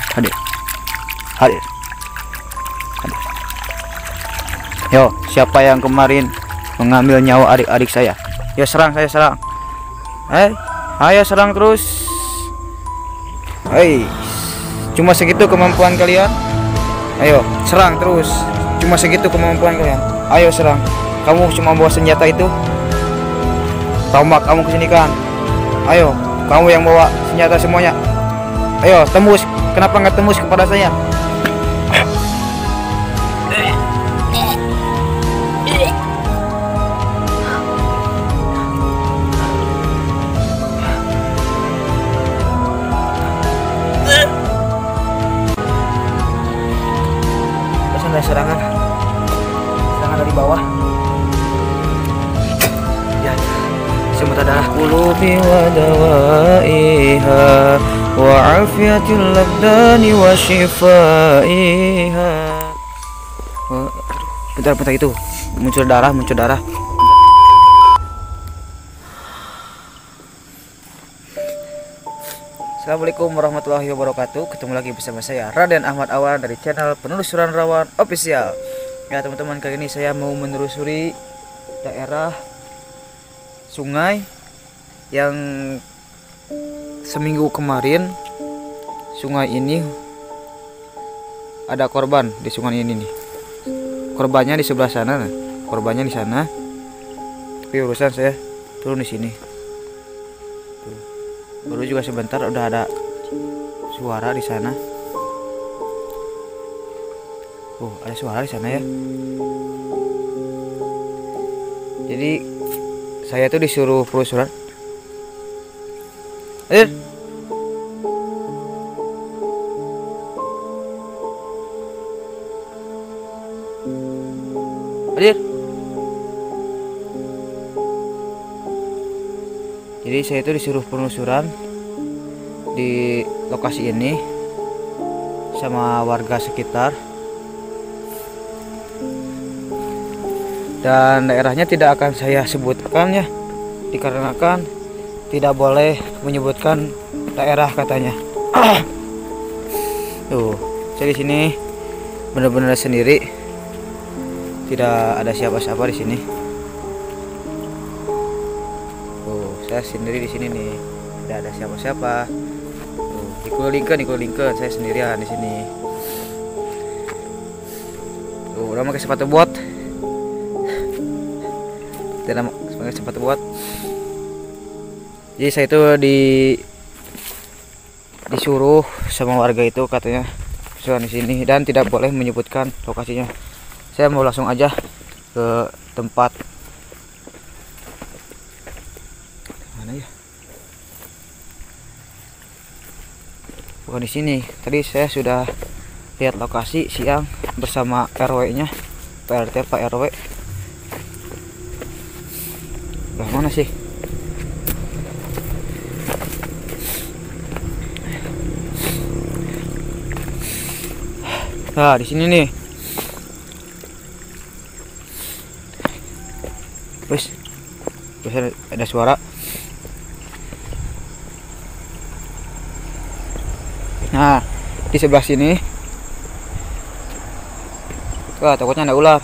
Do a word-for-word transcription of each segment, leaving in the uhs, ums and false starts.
Hadir. Hadir. Hadir. Yo, siapa yang kemarin mengambil nyawa adik-adik saya? Yo, serang, saya serang. Eh, ayo serang terus. Hei, cuma segitu kemampuan kalian? Ayo, serang terus. Cuma segitu kemampuan kalian. Ayo serang. Kamu cuma bawa senjata itu? Tombak kamu kesini kan? Ayo, kamu yang bawa senjata semuanya. Ayo, tembus. Kenapa nggak tembus kepada saya? Ada serangan, serangan dari bawah. Ya, semut adalah qulubi wa dawaiha wa afiatil labdani wa shifaiha. Oh, bentar, bentar itu muncul darah, muncul darah. Assalamualaikum warahmatullahi wabarakatuh. Ketemu lagi bersama saya Raden Ahmad Awan dari channel Penelusuran Rawan Official. Ya teman-teman, kali ini saya mau menelusuri daerah sungai yang seminggu kemarin sungai ini ada korban di sungai ini nih. Korbannya di sebelah sana, nah. Korbannya di sana. Tapi urusan saya turun di sini. Baru juga sebentar udah ada suara di sana. Oh, ada suara di sana ya. Jadi saya tuh disuruh penelusuran. Hadir. Hadir. Jadi saya itu disuruh penelusuran di lokasi ini sama warga sekitar, dan daerahnya tidak akan saya sebutkan ya, dikarenakan tidak boleh menyebutkan daerah katanya. Tuh, saya di sini benar-benar sendiri, tidak ada siapa-siapa di sini. Saya sendiri di sini nih, tidak ada siapa-siapa. Dikelilingkan, dikelilingkan, saya sendirian di sini. Tuh, udah pakai sepatu bot. Tidak pakai sepatu bot. Jadi saya itu di disuruh sama warga itu katanya suruh di sini dan tidak boleh menyebutkan lokasinya. Saya mau langsung aja ke tempat. Ya, bukan di sini. Tadi saya sudah lihat lokasi siang bersama R W-nya, P R T, Pak R W. Lah mana sih? Nah, di sini nih. Wes, terus ada suara. Nah, di sebelah sini, wah takutnya ada ular.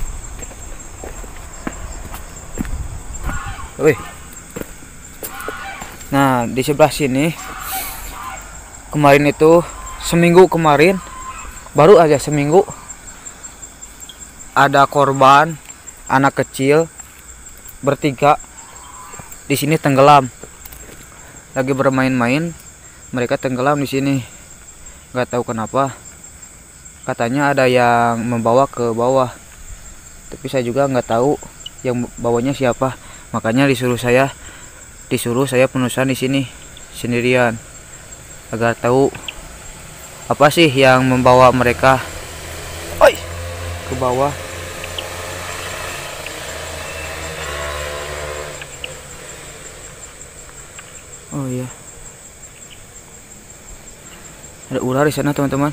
Wih. Nah, di sebelah sini, kemarin itu seminggu kemarin, baru aja seminggu, ada korban anak kecil bertiga di sini tenggelam, lagi bermain-main. Mereka tenggelam di sini, nggak tahu kenapa. Katanya ada yang membawa ke bawah, tapi saya juga nggak tahu yang bawanya siapa. Makanya disuruh saya, disuruh saya penelusuran di sini sendirian, agar tahu apa sih yang membawa mereka Oi, ke bawah. Oh iya. Ada ular di sana, teman-teman.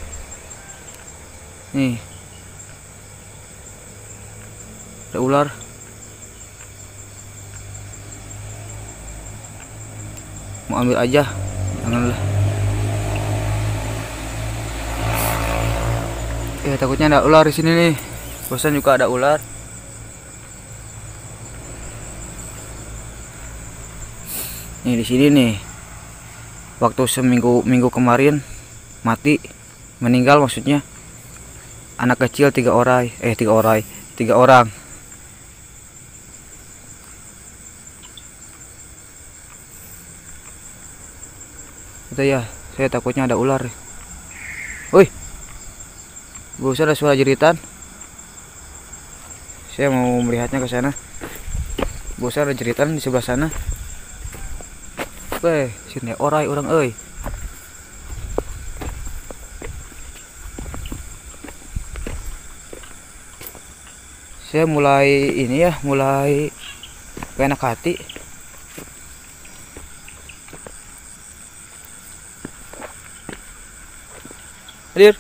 Nih. Ada ular. Mau ambil aja. Janganlah. Ya takutnya ada ular di sini nih. Bosan juga ada ular. Nih di sini nih. Waktu seminggu minggu kemarin mati, meninggal maksudnya. Anak kecil tiga orang, eh tiga orang, tiga orang. Itu ya, saya takutnya ada ular. Woi, bosan ada suara jeritan. Saya mau melihatnya ke sana. Bosan ada jeritan di sebelah sana. Weh, sini orai orang euy. Saya mulai ini ya, mulai enak hati. Hadir.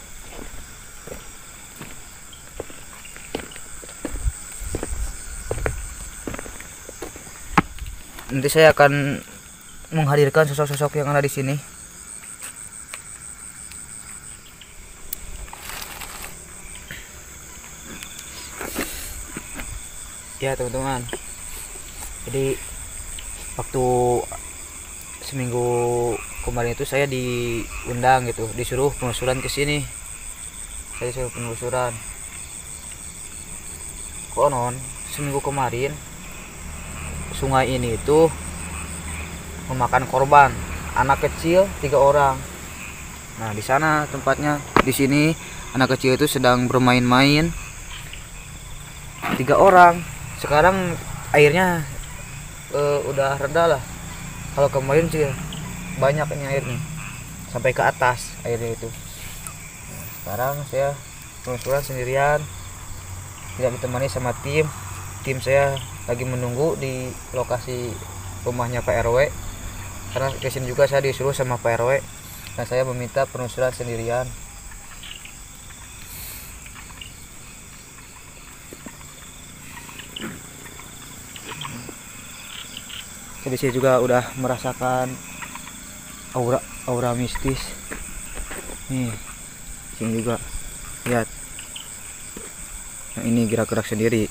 Nanti saya akan menghadirkan sosok-sosok yang ada di sini. Ya teman-teman, jadi waktu seminggu kemarin itu saya diundang gitu, disuruh penelusuran ke sini. Saya disuruh penelusuran. Konon seminggu kemarin sungai ini itu memakan korban, anak kecil tiga orang. Nah di sana tempatnya, di sini anak kecil itu sedang bermain-main, tiga orang. Sekarang airnya uh, udah reda lah. Kalau kemarin sih banyak ini airnya, sampai ke atas airnya itu. Nah, sekarang saya penelusuran sendirian, tidak ditemani sama tim. Tim saya lagi menunggu di lokasi rumahnya Pak R W, karena kesini juga saya disuruh sama Pak R W. Nah saya meminta penelusuran sendirian. Jadi saya juga udah merasakan aura aura mistis. Nih, sini juga lihat. Yang ini gerak-gerak sendiri.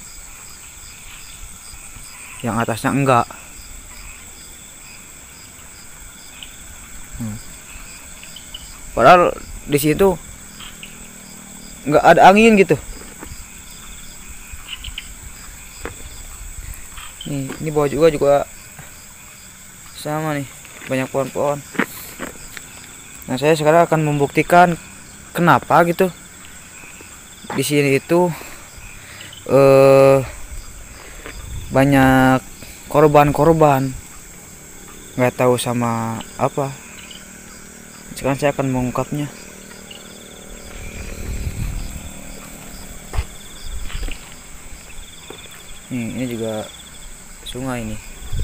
Yang atasnya enggak. Hmm. Padahal di situ enggak ada angin gitu. Nih, ini bawah juga juga sama nih, banyak pohon-pohon. Nah saya sekarang akan membuktikan kenapa gitu di sini itu eh, banyak korban-korban, nggak tahu sama apa. Sekarang saya akan mengungkapnya. Nih, ini juga sungai nih.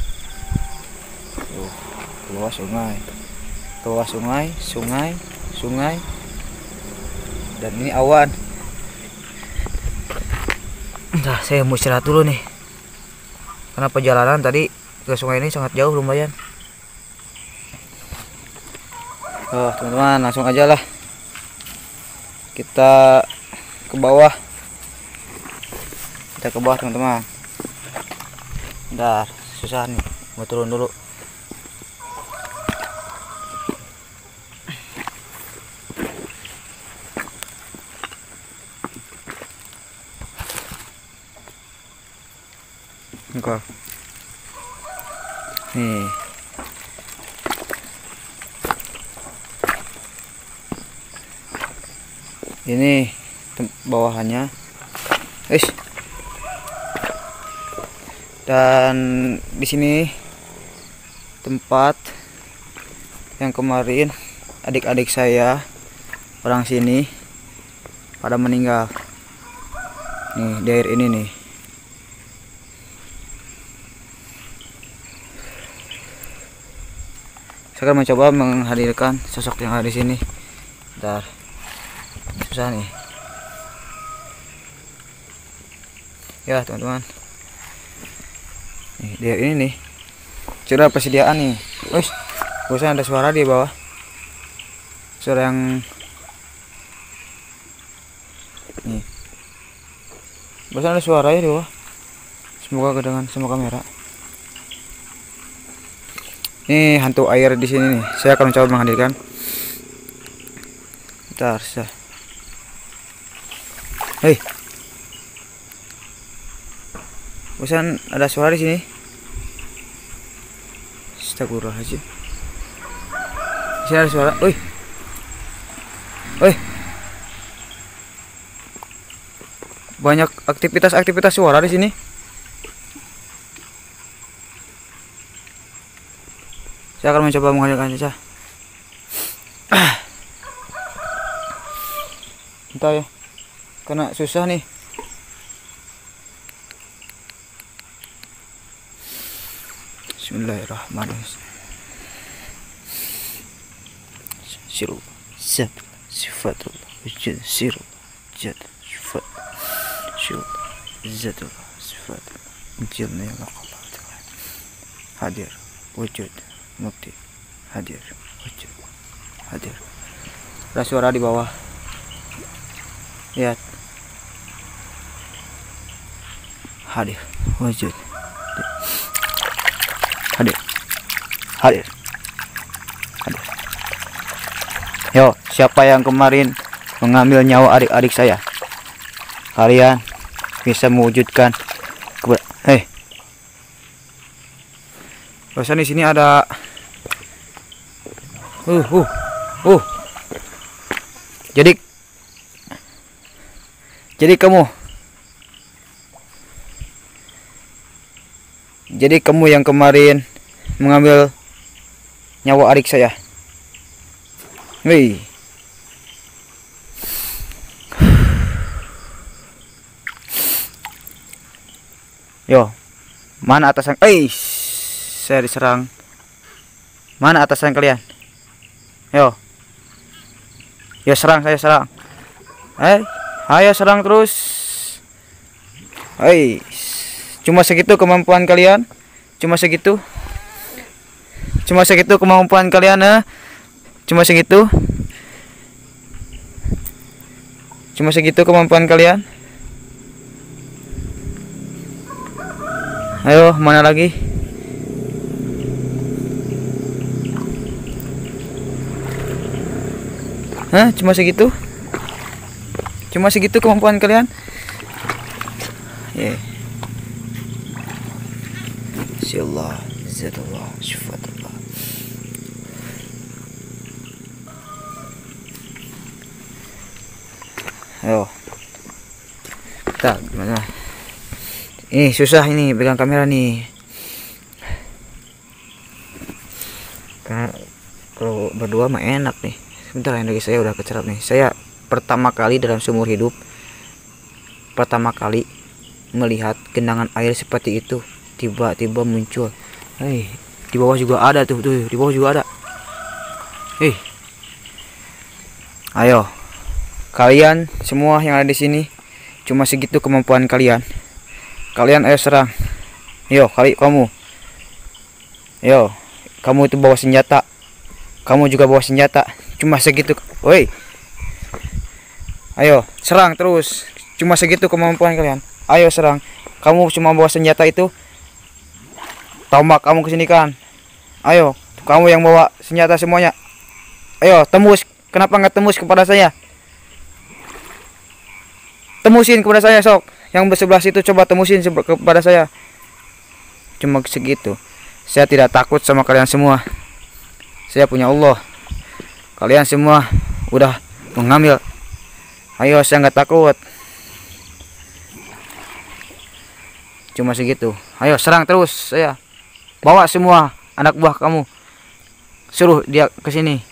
Tuh, ke bawah sungai, ke bawah sungai, sungai, sungai, dan ini awan. Nah, saya mau istirahat dulu nih, karena perjalanan tadi ke sungai ini sangat jauh lumayan. Oh, teman-teman, langsung aja lah kita ke bawah. Kita ke bawah, teman-teman. Bentar, susah nih, mau turun dulu. Enggak. Nih. Ini bawahannya. Wis. Dan di sini tempat yang kemarin adik-adik saya orang sini pada meninggal. Nih, di air ini nih. Saya akan mencoba menghadirkan sosok yang ada di sini. Bentar, susah nih. Ya teman-teman, nih dia ini nih, sudah persediaan nih. Wih, bosan ada suara di bawah, suara yang Nih. Barusan ada suara ya di bawah. Semoga kedengaran sama kamera. Ini hantu air di sini nih. Saya akan mencoba menghadirkan. Bentar, sah. Hei. Barusan ada suara di sini. Astagfirullahaladzim. Di sini ada suara. Woi. Woi. Banyak aktivitas-aktivitas suara di sini. Saya akan mencoba menghadirkan saja. Entah ya, karena susah nih. Bismillahirrahmanirrahim. Siru, zat, sifatullah, wujud, siru, zat, sifat, siru, zatullah, sifatullah, wujudnya Allah, hadir, wujud. Mukti hadir, wujud hadir. Ada suara di bawah. Lihat. Hadir, wujud. Hadir. Hadir. Hadir. Yo, siapa yang kemarin mengambil nyawa adik-adik saya? Kalian bisa mewujudkan keber- Hei. Bahasa di sini ada uh uh uh jadi jadi kamu jadi kamu yang kemarin mengambil nyawa adik saya. Hei. Yo, mana atasan? Eh, saya diserang. Mana atasan kalian? Yo. Ya serang, saya serang. Eh, ayo serang terus. Hei. Cuma segitu kemampuan kalian? Cuma segitu? Cuma segitu kemampuan kalian, eh? Cuma segitu? Cuma segitu kemampuan kalian? Ayo, mana lagi? Hah? Cuma segitu? Cuma segitu kemampuan kalian? Ya. Yeah. Insyaallah, zatullah, syifatullah. Ayo. Tak, gimana? Ini susah ini pegang kamera nih. Karena kalau berdua mah enak nih. Sebentar ya, saya udah kecerap nih. Saya pertama kali dalam seumur hidup pertama kali melihat genangan air seperti itu tiba-tiba muncul. Hei, di bawah juga ada tuh, tuh di bawah juga ada. Hei. Ayo. Kalian semua yang ada di sini cuma segitu kemampuan kalian. Kalian ayo serang. Yo, kali kamu. Yo, kamu itu bawa senjata. Kamu juga bawa senjata. Cuma segitu. Woi. Ayo, serang terus. Cuma segitu kemampuan kalian. Ayo serang. Kamu cuma bawa senjata itu. Tombak kamu kesini kan. Ayo, kamu yang bawa senjata semuanya. Ayo, tembus. Kenapa nggak tembus kepada saya? Tembusin kepada saya, sok. Yang bersebelah situ coba tembusin kepada saya. Cuma segitu. Saya tidak takut sama kalian semua. Saya punya Allah. Kalian semua udah mengambil. Ayo, saya nggak takut. Cuma segitu. Ayo serang terus saya. Bawa semua anak buah kamu. Suruh dia ke sini.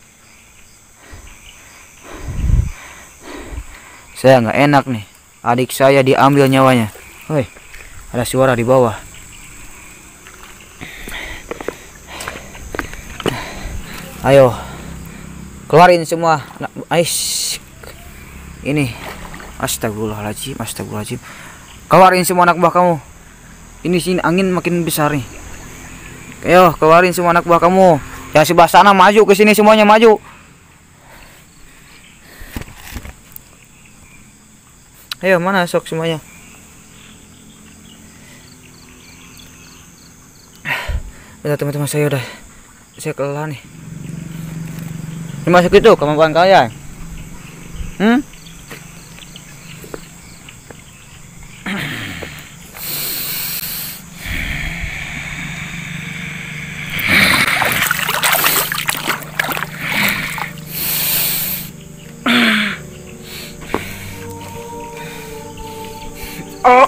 Saya nggak enak nih. Adik saya diambil nyawanya. Woi, ada suara di bawah. Ayo, keluarin semua. Ais, ini, astagfirullahaladzim, astagfirullahaladzim. Keluarin semua anak buah kamu. Ini sini angin makin besar nih. Ayo, keluarin semua anak buah kamu. Yang sebelah sana maju ke sini semuanya maju. Ayo, mana sok semuanya? Udah teman-teman, saya udah saya kelelahan nih. Ini masuk itu kemampuan kalian. Hmm? Oh.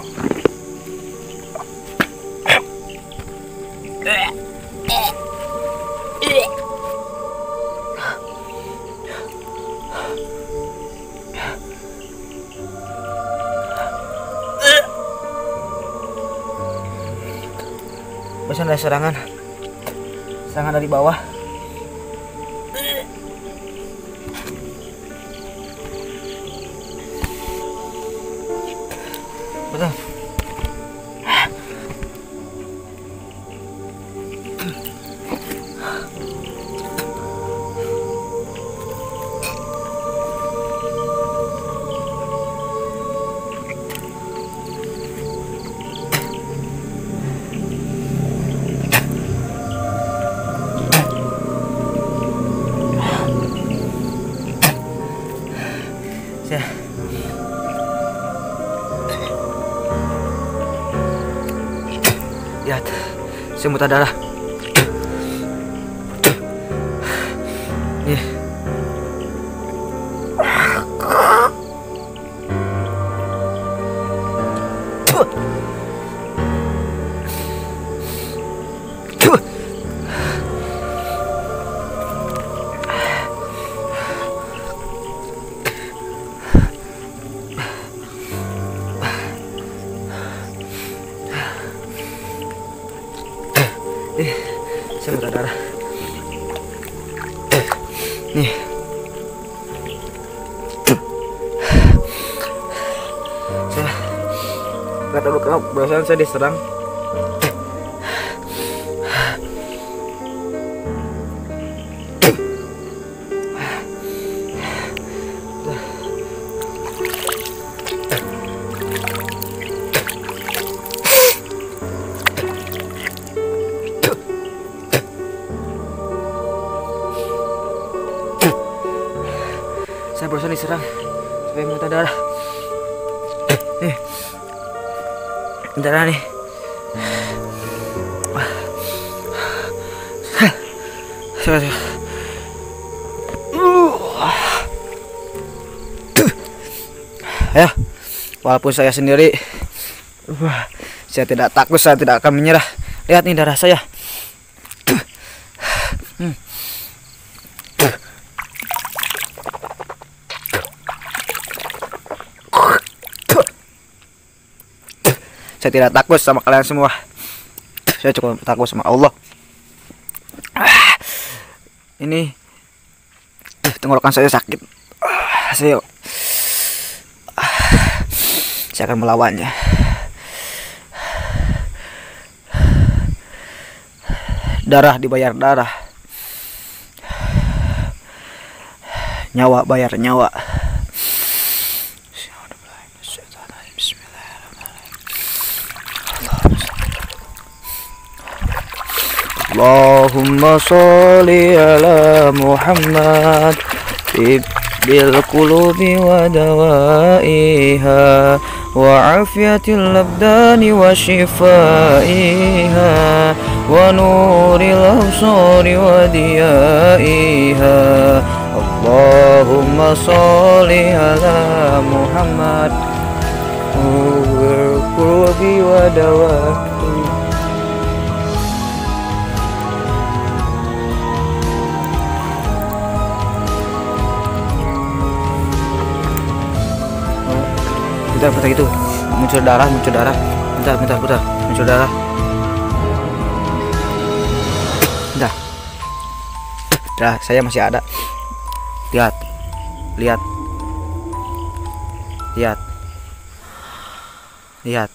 Barusan ada serangan. Serangan dari bawah. Betul. Saya lihat, saya muntah darah. Nih. Eh, saya muntah darah. Nih. Saya nggak tahu kenapa barusan saya diserang. Saya barusan diserang sampai muntah darah. Nih, darah nih. Saya, saya. Ya, walaupun saya sendiri, wah, saya tidak takut, saya tidak akan menyerah. Lihat nih darah saya. Hmm. Saya tidak takut sama kalian semua. Saya cukup takut sama Allah. Ini tenggorokan saya sakit. Saya saya akan melawannya. Darah dibayar darah. Nyawa bayar nyawa. Allahumma sholli ala Muhammad tibbil qulubi wa dawaiha wa afiyatil abdani wa shifaiha wa nuril absari wa diyaiha. Allahumma sholli ala Muhammad tibbil qulubi wa dawaiha. Bentar, bentar gitu, muncul darah, muncul darah. Bentar, bentar, bentar, muncul darah. Bentar, darah saya masih ada. Lihat, lihat, lihat, lihat,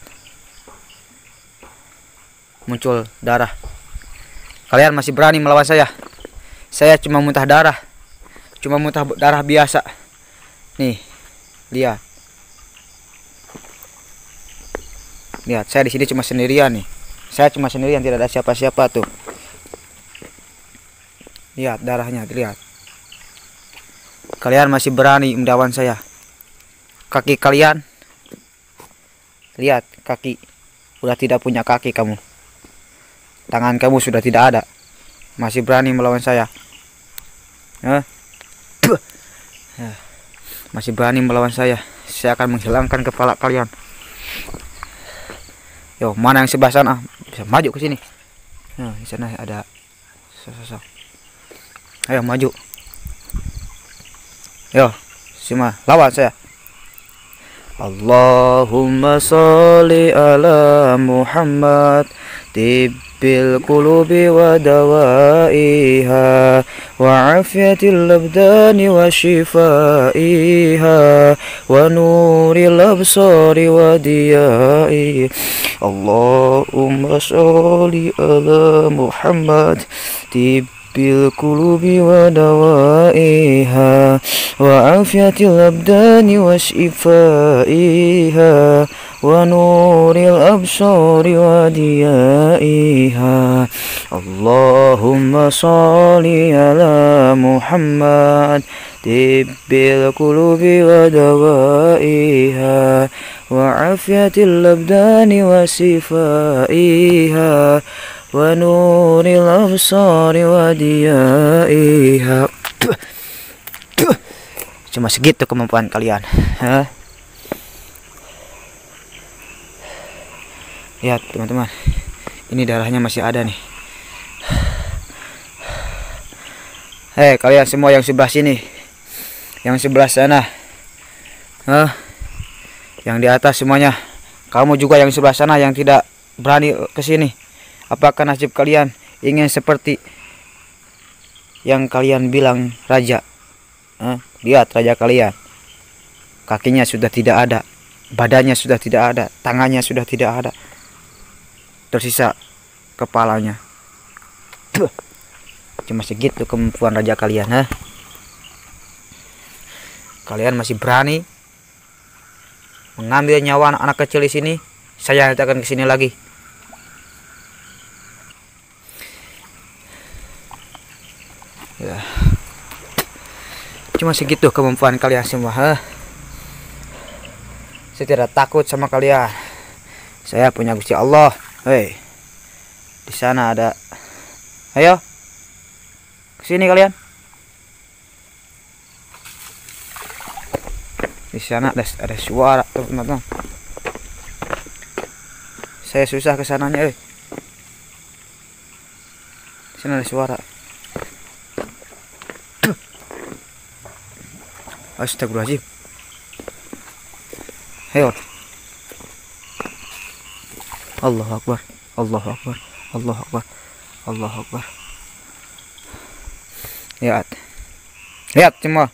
muncul darah. Kalian masih berani melawan saya? Saya cuma muntah darah, cuma muntah darah biasa. Nih, lihat. Lihat, saya di sini cuma sendirian nih. Saya cuma sendirian, tidak ada siapa-siapa tuh. Lihat darahnya, lihat. Kalian masih berani melawan saya. Kaki kalian, lihat kaki, udah tidak punya kaki kamu. Tangan kamu sudah tidak ada. Masih berani melawan saya. Hah? Masih berani melawan saya. Saya akan menghilangkan kepala kalian. Yo, mana yang sebelah sana? Bisa maju ke sini. Nah, di sana ada sosok. Ayo maju. Yo, semua lawan saya. Allahumma sholli ala Muhammad tibbil qulubi wa dawaiha wa afiyatil abdani wa shifaiha wa nuril absari wa diyai. Allahumma sholli ala Muhammad tibbil qulubi wa dawaiha wa afiyatil abdani wa shifaiha wa nuril absari wa diyaiha. Allahumma sholli ala Muhammad tibbil qulubi wa dawaiha wa afiyatil abdani wa shifaiha wa nuril absari wa diyaiha. Cuma segitu kemampuan kalian. Hah? Lihat teman-teman, ini darahnya masih ada nih. Hei kalian semua yang sebelah sini, yang sebelah sana, Hah? Yang di atas semuanya, kamu juga yang sebelah sana yang tidak berani ke sini. Apakah nasib kalian ingin seperti yang kalian bilang raja? Hah? Lihat raja kalian, kakinya sudah tidak ada, badannya sudah tidak ada, tangannya sudah tidak ada, tersisa kepalanya. Cuma segitu kemampuan raja kalian. Hah? Kalian masih berani mengambil nyawa anak-anak kecil di sini? Saya tidak akan kesini lagi. Ya. Cuma segitu kemampuan kalian semua. Hah? Saya tidak takut sama kalian. Saya punya Gusti Allah. Hei, di sana ada. Ayo, kesini kalian. Di sana ada ada suara teman-teman. Saya susah kesananya. Eh, di sana ada suara. Astagfirullahaladzim. Ayo. Allahu Akbar, Allahu Akbar, Allahu Akbar, Allahu Akbar. Lihat, lihat semua.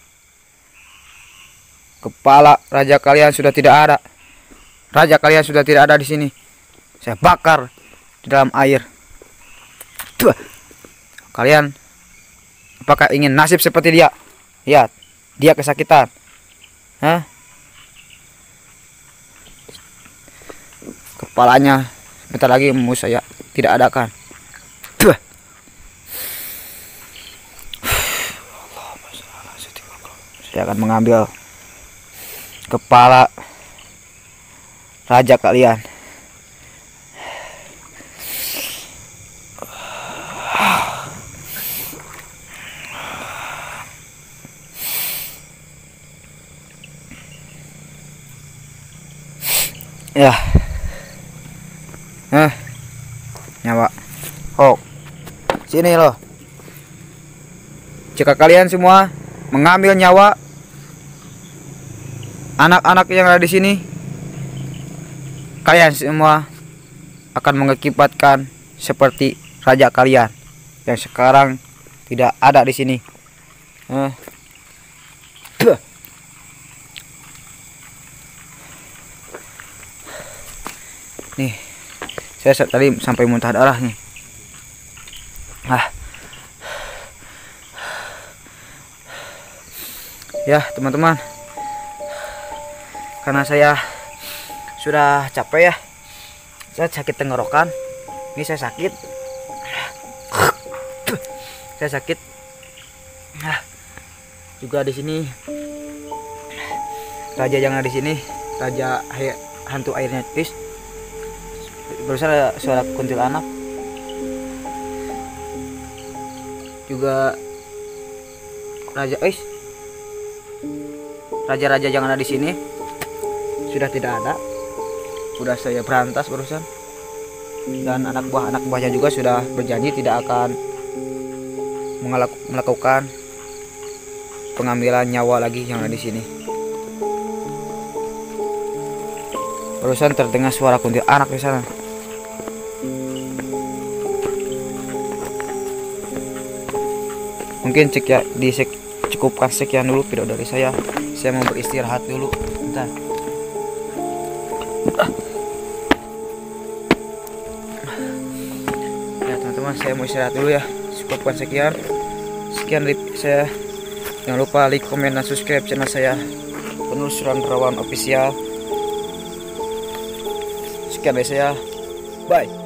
Kepala raja kalian sudah tidak ada. Raja kalian sudah tidak ada di sini. Saya bakar di dalam air. Tuh. Kalian, apakah ingin nasib seperti dia? Lihat, dia kesakitan. Hah? Kepalanya bentar lagi mau saya tidak ada kan. Tuh. Saya akan mengambil kepala raja kalian. Ya. Hah? Nyawa. Oh. Sini loh. Jika kalian semua mengambil nyawa anak-anak yang ada di sini, kalian semua akan mengakibatkan seperti raja kalian yang sekarang tidak ada di sini. Hah? Nih, saya tadi sampai muntah darah nih. Ah. Ya, teman-teman. Karena saya sudah capek ya. Saya sakit tenggorokan. Ini saya sakit. Saya sakit. Nah, juga di sini raja yang ada di sini, raja he, hantu airnya pis. Barusan ada suara kuntilanak. Juga raja eh raja-raja yang ada di sini sudah tidak ada. Sudah saya berantas barusan. Dan anak buah anak buahnya juga sudah berjanji tidak akan melakukan pengambilan nyawa lagi yang ada di sini. Barusan terdengar suara kuntilanak di sana. Mungkin cek ya di sek, cukupkan sekian dulu video dari saya. Saya mau beristirahat dulu. Bentar. Ya teman-teman, saya mau istirahat dulu ya. Cukupkan sekian. Sekian dari saya. Jangan lupa like, komen, dan subscribe channel saya, Penelusuran Rawan Official. Sekian dari saya. Bye.